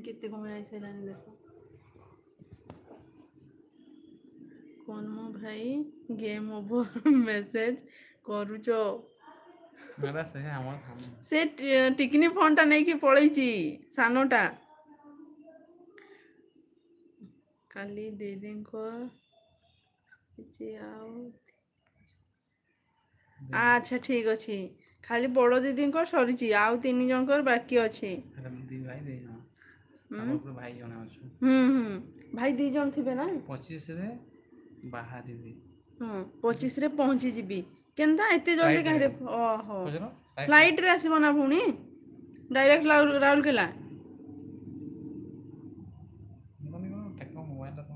केते कम आई सारानी देख कौन मो भाई गेम ओवर मेसेज करूच मेरा से हमर काम से टिकनी फोन टा नहीं कि पळैची सानोटा काली दीदी को किछि आउ अच्छा ठीक अच्छे खाली बड़ दीदी सरी आउ 3 जनकर बाकी अच्छे दी भाई दे हां हमर भाई जने अछि भाई 2 जन थिबे ना 25 रे बाहर भी हां 25 रे पहुंची जीबी केनता एते जल्दी फ्लाइट काहे रे रे ओहो बुझलो फ्लाइट रे आसीबो ना पुणी डायरेक्ट राउरकेला मने को टेक्नो मोबाइल तो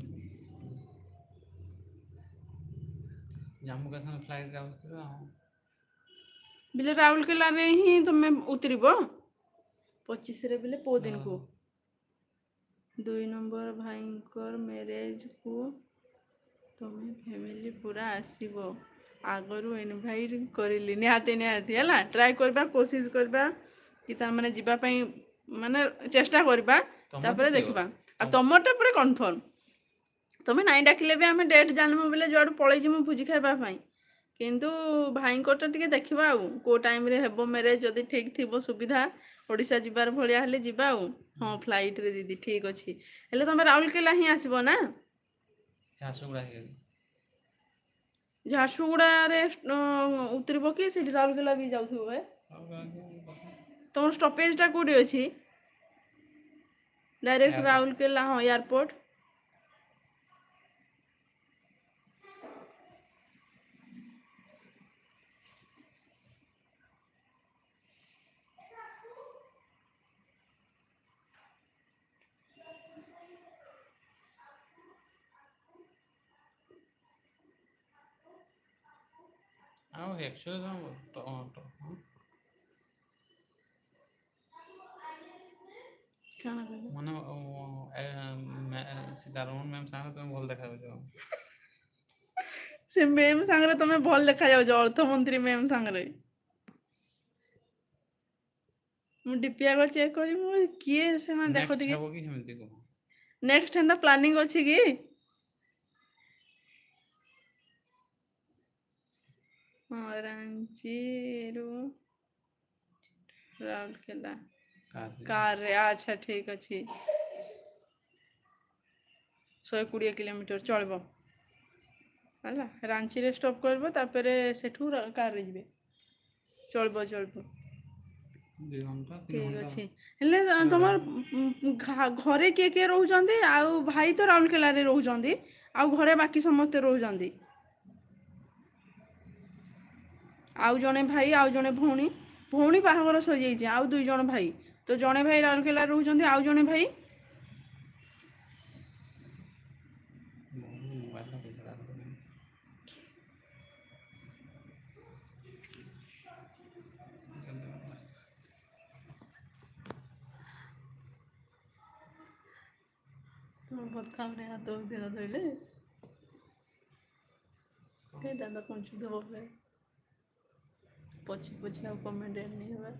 जम्मू कश्मीर फ्लाइट रे आउथबे बिले राउरकेला रे ही तुम उतरिबो 25 रे बिले पो दिन को 2 नंबर भाईंकर मैरिज को तुम्हें फैमिली पूरा आसीबो आगरू इनवाइट करिली निहाती निहाती हला ट्राई करबा कोशिश करबा कि ता माने जिबा पई माने चेष्टा करबा तापरे देखबा आ तमरटा पूरा कंफर्म तमे नाइ डाकिले भी आमे डेट जानमु बोले जड़ पळै जिमु भुजी खाइबा पई किंतु भाईंकोटा टिके देखबा आ को टाइम रे हेबो मैरिज जदी ठीक थिबो सुविधा ओडिसा जिबार भलिया हले जिबा आ हां फ्लाइट रे दीदी ठीक अछि हेले तमे राउरकेला ही आसीबो ना झारसुगुड़ा हे झारसुगुड़ा रे उतरिबो कि सेठी राउरकेला भी जाउथबो बे तमर स्टॉपेज टा कोडी अछि डायरेक्ट राउरकेला हां एयरपोर्ट आओ एक्चुअली तो काना कहले माने सीतारमण मैम सारे तुम भल देखा जाओ से मैम संगरे तमे भल देखा जाउ अर्थमंत्री मैम संगरे मु डीपीआ को चेक करी मु किए से मान देखो नेक्स्ट टिके हेबो कि हेमति को नेक्स्ट एंदा प्लानिंग अछि कि हां रांची रु राउरकेला कार रे अच्छा ठीक अछि 120 किलोमीटर चलबो हला रांची रे स्टॉप करबो तापरे सेठू कार रे जिबे चलबो चलबो 2 घंटा 3 ठीक घंटा अछि हेले तमर घरे के रहउ जंदी आ भाई तो राउरकेला रे रहउ जंदी आ घरे बाकी समस्त रहउ जंदी आउ जने भाई आउ जने भौणी भौणी बाहागर सो जाई छै आउ 2 जन भाई तो जने भाई राउरकेला रहउ जंदी आउ जने भाई मोबाइल ना बेचड़ा तो बता रे हाथ दे धइले के दादा पहुंच देबो बे पछी पछी आ कमेंट नहीं होबे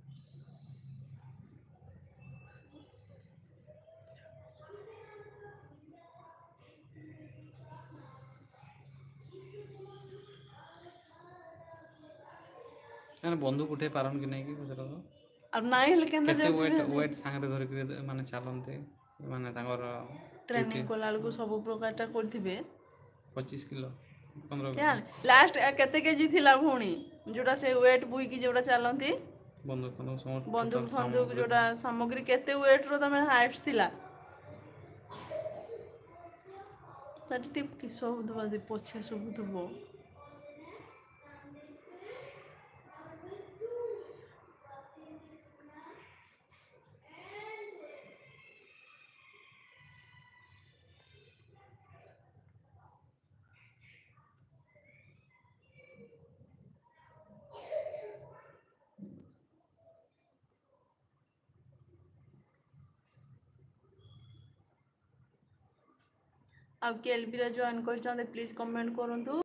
ना बंदूक उठे पारन कि नहीं कि बुझलो अब नाइ हले केंदा केते जाउथबे वेट संगे धरि के माने चलनते माने तांगर ट्रेनिंग कोला को सब प्रकारटा करथिबे 25 किलो 15 क्या किलो लास्ट केते केजी थिला भौणी जोटा से वेट बुई की जोटा चलंती बंदूक समस्त बंदूक टोटल फंदूक सामग्री जोटा सामग्री केते वेट रो तमे हाइट्स थिला ताटी टिप कि सब दबा दे पछे सब दबो अब के एलबी रे जॉइन कर प्लीज कमेंट करंतु।